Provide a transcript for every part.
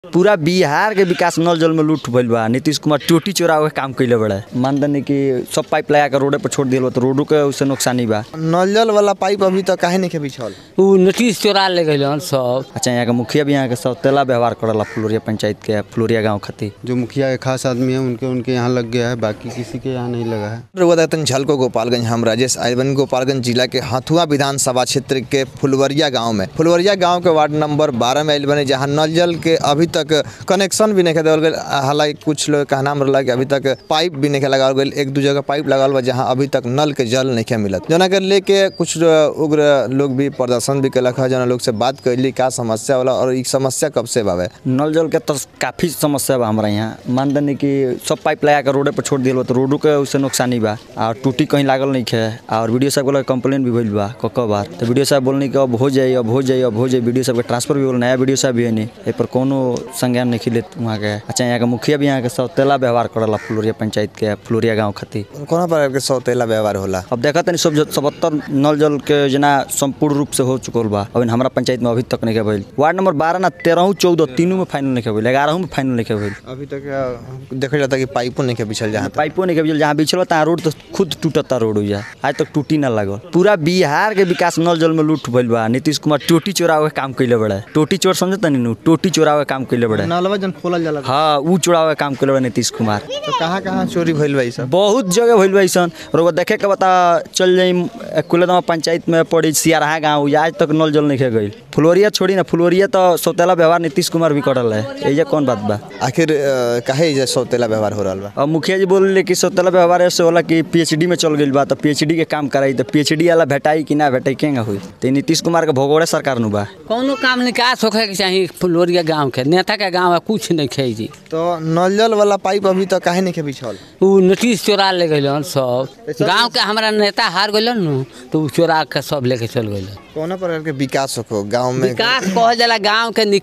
पूरा बिहार के विकास नल जल में लूट भइल बा। नीतीश कुमार टोटी चोरावे के काम कइले बड़े। मानदनी कि सब पाइप लगा के रोडे पर छोड़ दियल बा तो रोडो के उससे नुकसानी बा। नल जल वाला पाइप अभी तक काहे नहीं बिछल? उ नीतीश चोरा ले गइलन सब। अच्छा, यहाँ के मुखिया भी यहाँ के सौतेला व्यवहार करला फुलोरिया पंचायत के फुलोरिया गाँव खातिर। जो मुखिया के खास आदमी है उनके यहाँ लग गया है, बाकी किसी के यहाँ नहीं लगा है। रउआतन झलको गोपालगंज हम राजेश आइबन गोपालगंज जिला के हथुआ विधानसभा क्षेत्र के फुलवरिया गांव में फुलवरिया गांव के वार्ड नंबर 12 में आइल बने, जहां नल जल के अभी तक कनेक्शन भी नहीं देवल गए। हालांकि कुछ लोग कहना रहा कि अभी तक पाइप भी नहीं लगावल गए। एक दो जगह पाइप लगावल बा जहां अभी तक नल के जल नहीं मिलत। जना के लेके कुछ उग्र लोग भी प्रदर्शन भी कलक है। जना लोग से बात कैली का समस्या होला और ई समस्या कब से बावे। नल जल के तो काफी समस्या बा हमारा यहाँ। मानदनी कि सब पाइप लगा के रोडे पर छोड़ दियल बा तो रोडो के उससे नुकसानी बा और टूटी कहीं लागल नहीं है। और वीडियो साहब को कंप्लेन भी भइल बा कई बार। तो वीडियो साहब बोलने कि अब हो जाए वीडियो साहब के ट्रांसफर भी बोल, नया वीडियो साहब भी है नहीं ए पर कोनो संज्ञान नहीं खिले वहाँ के। अच्छा, यहाँ के मुखिया भी यहाँ के सौतेला व्यवहार करला फुलोरिया पंचायत के फुलोरिया गाँव खातिर। कोना प्रकार के सौतेला व्यवहार होला? अब देखा तनी सब 77 नल जल के योजना संपूर्ण रूप से हो चुकल बा। अब हमारा पंचायत में अभी तक नहीं भइल। वार्ड नंबर 12 ना 13 14 तीनों में फाइनल नहीं भइल, 11 में फाइनल नहीं भइल। अभी तक देखा जाता कि पाइपों नहीं बिछल, जहाँ पाइपों नहीं बिछल, जहाँ बिछल तहाँ रोड तो खुद टूटता रोड हो जाए। आज तक टूटी ना लागल। पूरा बिहार के विकास नल जल में लूट भइल बा। नीतीश कुमार टोटी चोरावे के काम कइले बड़े। टोटी चोर समझता नहीं, टोटी चोरावे के काम कइले बड़े। नलवा जन खोलल जाला, हाँ ऊ चोरावे काम कइले बड़े नीतीश कुमार। तो कहाँ चोरी भइल बा? ई सब बहुत जगह भइल बा। ऐसा रोग देखे के बता चल जाई कुलदमा पंचायत में पड़ी सियारहा गाँव, आज तक नल जल नहीं गई। फुलोरिया छोड़ी ना, फुलोरिया तो सौतेला व्यवहार नीतीश कुमार भी करल है। ये कौन बात बा? आखिर काहे सौतेला व्यवहार हो रहा बा? अब मुखिया जी बोले कि सौतेला व्यवहार ऐसे होला कि पीएचडी में चल गई बा तो पीएचडी के काम कराई तो पीएचडी वाला भेटाई कि ना भेटाई केंगा हुई। तो नीतीश कुमार के भोगोड़े सरकार नु बा। कोनो काम निकास होखे के चाहिए फुलोरिया गांव के। नेता के गांव है कुछ नहीं खे जी। तो नल जल वाला पाइप अभी तक काहे नहीं बिछल? उ नीतीश चोरा ले गइलन सब। गांव के हमारा नेता हार गइलन नु तो चोरा के सब लेके चल गइलन। कौन प्रकार के विकास हो गाँव में? विकास कहल जाला गांव के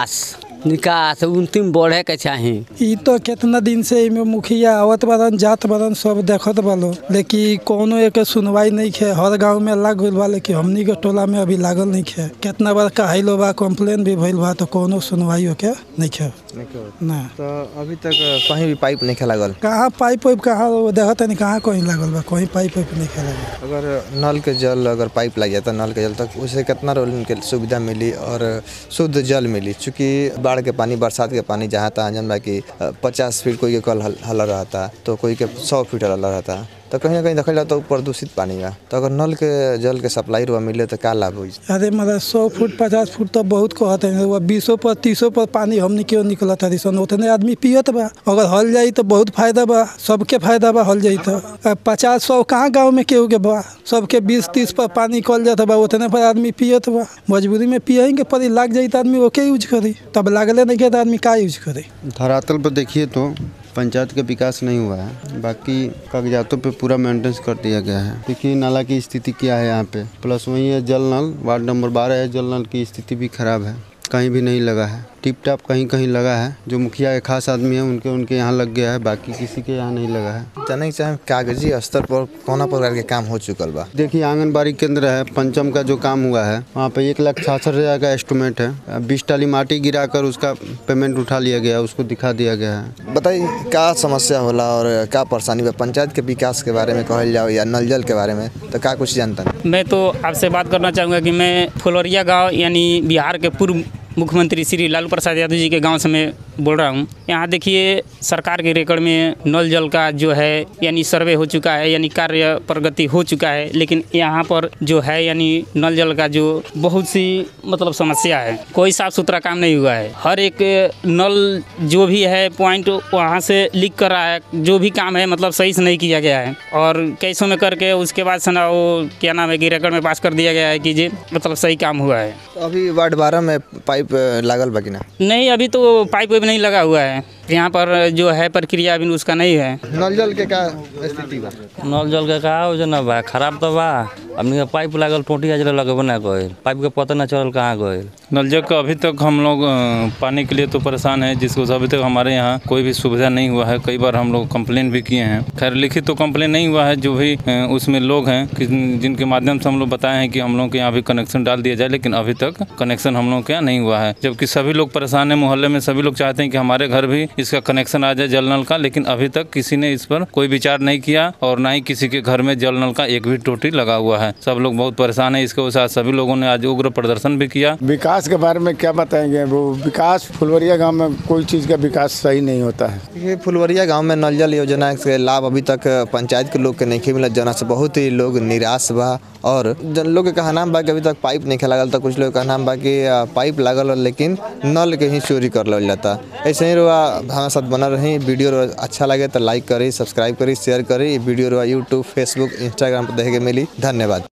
निकास उन्तिम बढ़े के चाहिए। ई तो कितना दिन से इमे मुखिया आवत बदन जात बदन सब देखत बालो, लेकिन कोनो एक सुनवाई नहीं है। हर गांव में लग गइल बा लेकिन हमनी के टोला में अभी लागल नहीं है। कितना बार कहलो बा, कंप्लेन भी भइल बा तो कोनो सुनवाई होके नहीं है ना। तो अभी तक कहीं भी पाइप नहीं लागल? कहाँ पाइप वाइप कहाँ देखत नहीं, कहाँ कहीं लागल बा, कहीं पाइप वाइप नहीं लागल। अगर नल के जल अगर पाइप लग जाता नल के जल तक उसे कितना रोल उनके सुविधा मिली और शुद्ध जल मिली? चूँकि बाढ़ के पानी, बरसात के पानी जहाँ तहाँ जन बा कि 50 फीट कोई के कल हल रहता तो कोई के 100 फीट हल रहता, तो कहीं ना कहीं देखल जाता प्रदूषित पानी बा। तो अगर नल के जल के सप्लाई रुआ मिले तो क्या लाभ हुई? अरे मतलब 100 फुट 50 फुट तो बहुत कहते हैं। 20 पर 30 पर पानी हमने क्यों निकलत है? उतने आदमी पियत बा। अगर हल जाई तो बहुत फायदा बा, सबके फायदा बा। हल जाई तो 50-100 कहाँ गाँव में केहू के बा, सबके 20-30 पर पानी निकल जाता बा। उतने पर आदमी पियत बा, मजबूरी में पियेंगे परी लाग जाई तो आदमी ओके यूज करे, तब लागले नहीं तो आदमी का यूज करे। धरातल पर देखिए तो पंचायत का विकास नहीं हुआ है, बाकी कागजातों पे पूरा मेंटेनेंस कर दिया गया है। देखिए नाला की स्थिति क्या है यहाँ पे, प्लस वही है जल नल। वार्ड नंबर 12 है, जल नल की स्थिति भी खराब है, कहीं भी नहीं लगा है। टिप टाप कहीं कहीं लगा है। जो मुखिया के खास आदमी है उनके यहाँ लग गया है, बाकी किसी के यहाँ नहीं लगा है। जाने चाहे कागजी स्तर पर कौन प्रकार के काम हो चुकल बा? देखिए आंगनबाड़ी केंद्र है, पंचम का जो काम हुआ है वहाँ पे 1,66,000 का एस्टिमेट है। 20 टाली माटी गिराकर उसका पेमेंट उठा लिया गया, उसको दिखा दिया गया है। बताइए क्या समस्या होला और क्या परेशानी बा? पंचायत के विकास के बारे में कहल जाओ या नल जल के बारे में तो क्या कुछ जानता? मैं तो आपसे बात करना चाहूँगा कि मैं फुलोरिया गाँव यानी बिहार के पूर्व मुख्यमंत्री श्री लालू प्रसाद यादव जी के गांव से मैं बोल रहा हूं। यहाँ देखिए सरकार के रेकॉर्ड में नल जल का जो है यानी सर्वे हो चुका है, यानी कार्य प्रगति हो चुका है, लेकिन यहाँ पर जो है यानी नल जल का जो बहुत सी मतलब समस्या है। कोई साफ सुथरा काम नहीं हुआ है। हर एक नल जो भी है पॉइंट वहाँ से लीक कर रहा है। जो भी काम है मतलब सही से नहीं किया गया है और कैसों में करके उसके बाद से ना वो क्या नाम है कि रिकॉर्ड में पास कर दिया गया है कि जी मतलब सही काम हुआ है। अभी वार्ड 12 में पाइप लागल बा कि ना? नहीं, अभी तो पाइप वाइप नहीं लगा हुआ है। यहाँ पर जो है प्रक्रिया अभी उसका नहीं है। नल जल के क्या स्थिति बा? नल जल के का योजना बा खराब तो बा। हमनी के पाइप लागल टोटी आज लगे ना गइल, पाइप के पता ना चलल कहाँ गइल। नल जल का अभी तक हम लोग पानी के लिए तो परेशान हैं, जिसको अभी तक हमारे यहाँ कोई भी सुविधा नहीं हुआ है। कई बार हम लोग कंप्लेन भी किए हैं, खैर लिखित तो कंप्लेन नहीं हुआ है। जो भी उसमें लोग हैं जिनके माध्यम से हम लोग बताए हैं कि हम लोग के यहाँ भी कनेक्शन डाल दिया जाए, लेकिन अभी तक कनेक्शन हम लोग के यहाँ नहीं हुआ है। जबकि सभी लोग परेशान हैं, मोहल्ले में सभी लोग चाहते हैं कि हमारे घर भी इसका कनेक्शन आ जाए जल नल का, लेकिन अभी तक किसी ने इस पर कोई विचार नहीं किया और ना ही किसी के घर में जल नल का एक भी टोटी लगा हुआ है। सब लोग बहुत परेशान है। इसके साथ सभी लोगों ने आज उग्र प्रदर्शन भी किया। विकास के बारे में क्या बताएंगे? वो विकास फुलवरिया गांव में कोई चीज़ का विकास सही नहीं होता है। ये फुलवरिया गांव में नल जल योजना के लाभ अभी तक पंचायत के लोग के नहीं मिला, जना से बहुत ही लोग निराश बा। और जन लोग के कहना बा कि अभी तक पाइप नहीं लागल, तो कुछ लोग कहना बा कि पाइप लागल लेकिन नल के ही चोरी कर लिया जाता। ऐसे ही रहा हमारे साथ बना रही। वीडियो अच्छा लगे तो लाइक करी, सब्सक्राइब करी, शेयर करी। वीडियो यूट्यूब, फेसबुक, इंस्टाग्राम पर देखे के मिली। धन्यवाद।